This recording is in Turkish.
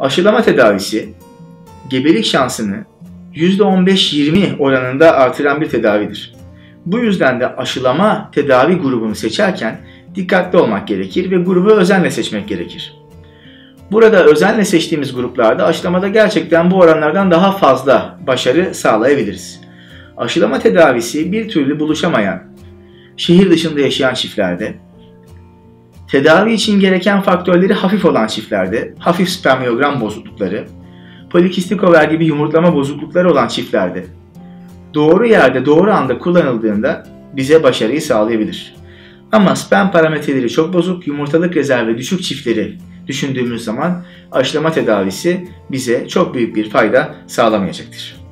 Aşılama tedavisi, gebelik şansını %15-20 oranında artıran bir tedavidir. Bu yüzden de aşılama tedavi grubunu seçerken dikkatli olmak gerekir ve grubu özenle seçmek gerekir. Burada özenle seçtiğimiz gruplarda aşılamada gerçekten bu oranlardan daha fazla başarı sağlayabiliriz. Aşılama tedavisi bir türlü buluşamayan, şehir dışında yaşayan çiftlerde, tedavi için gereken faktörleri hafif olan çiftlerde, hafif spermiyogram bozuklukları, polikistik over gibi yumurtlama bozuklukları olan çiftlerde, doğru yerde doğru anda kullanıldığında bize başarıyı sağlayabilir. Ama sperm parametreleri çok bozuk, yumurtalık rezervi düşük çiftleri düşündüğümüz zaman aşılama tedavisi bize çok büyük bir fayda sağlamayacaktır.